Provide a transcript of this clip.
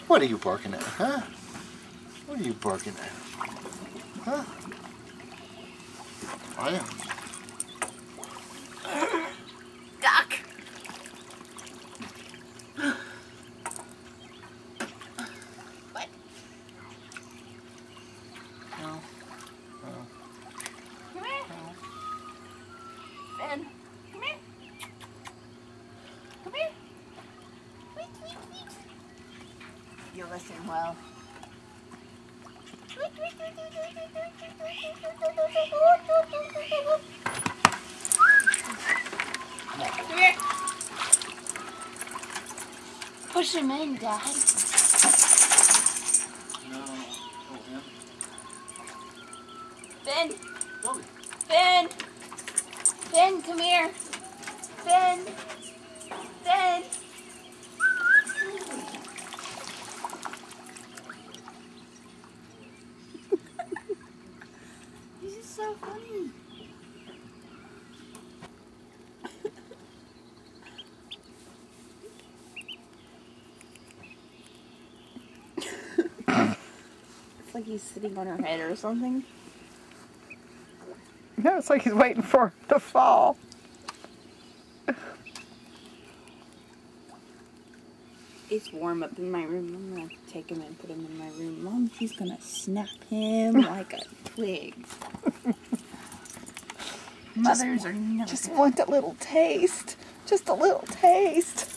What are you barking at, huh? What are you barking at? Huh? I am. Duck. What? No. No. Come here. No. Ben. Come here. Come here. Wait, wait, wait. You listen well. Come here. Push him in, Dad. No. Oh, him? Ben. Bobby. Ben. Ben, come here. Ben. Ben. This is so funny. It's like he's sitting on her head or something. No, it's like he's waiting for it to fall. It's warm up in my room. I'm gonna take him and put him in my room. Mom, she's gonna snap him like a twig. Mothers are never Just good. want a little taste. Just a little taste.